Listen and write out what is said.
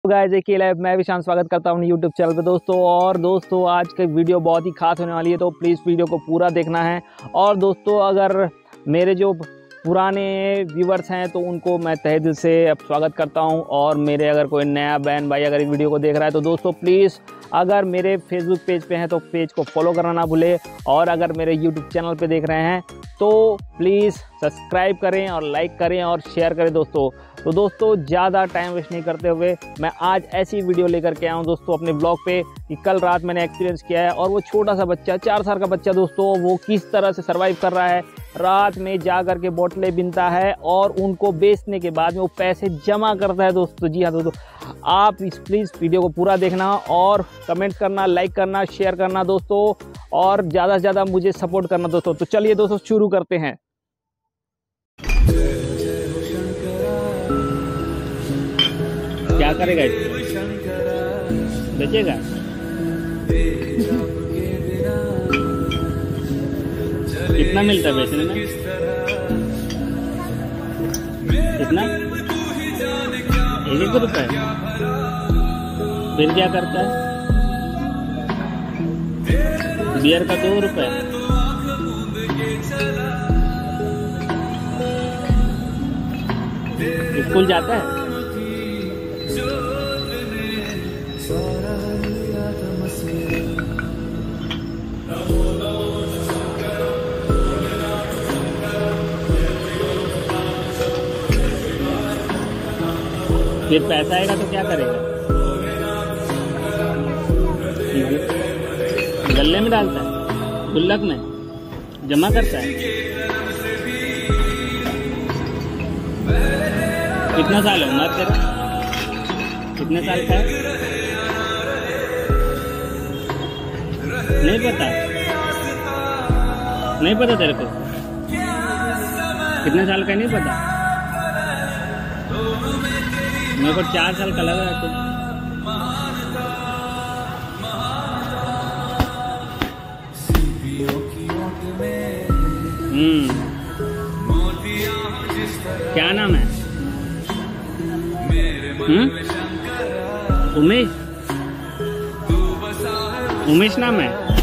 Guys देखिए live मैं विशांत स्वागत करता हूँ यूट्यूब चैनल पे दोस्तों। और दोस्तों आज का वीडियो बहुत ही खास होने वाली है, तो प्लीज़ वीडियो को पूरा देखना है। और दोस्तों अगर मेरे जो पुराने व्यूवर्स हैं तो उनको मैं तहे दिल से स्वागत करता हूं। और मेरे अगर कोई नया बहन भाई अगर इस वीडियो को देख रहा है तो दोस्तों प्लीज़ अगर मेरे फेसबुक पेज पे हैं तो पेज को फॉलो करना ना भूलें। और अगर मेरे यूट्यूब चैनल पे देख रहे हैं तो प्लीज़ सब्सक्राइब करें और लाइक करें और शेयर करें दोस्तों। तो दोस्तों ज़्यादा टाइम वेस्ट नहीं करते हुए मैं आज ऐसी वीडियो लेकर के आया हूँ दोस्तों अपने ब्लॉग पे कि कल रात मैंने एक्सपीरियंस किया है। और वो छोटा सा बच्चा 4 साल का बच्चा दोस्तों वो किस तरह से सर्वाइव कर रहा है, रात में जा कर के बोतलें बीनता है और उनको बेचने के बाद में वो पैसे जमा करता है दोस्तों। जी हाँ दोस्तों, आप प्लीज़ वीडियो को पूरा देखना और कमेंट करना, लाइक करना, शेयर करना दोस्तों, और ज़्यादा से ज़्यादा मुझे सपोर्ट करना दोस्तों। तो चलिए दोस्तों शुरू करते हैं। क्या करेगा बेचेगा? कितना मिलता है बेचने में? कितना? 1 रुपए। फिर क्या करता है? बियर का 2 रुपए। स्कूल जाता है? फिर पैसा आएगा तो क्या करेगा? गल्ले में डालता है, गुल्लक में जमा करता है। कितना साल है उम्र तेरा? कितने साल का है? नहीं पता? नहीं पता तेरे को? कितने साल का नहीं पता? मेरे को 4 साल का लगा है तो। क्या नाम है? उमेश? उमेश नाम है?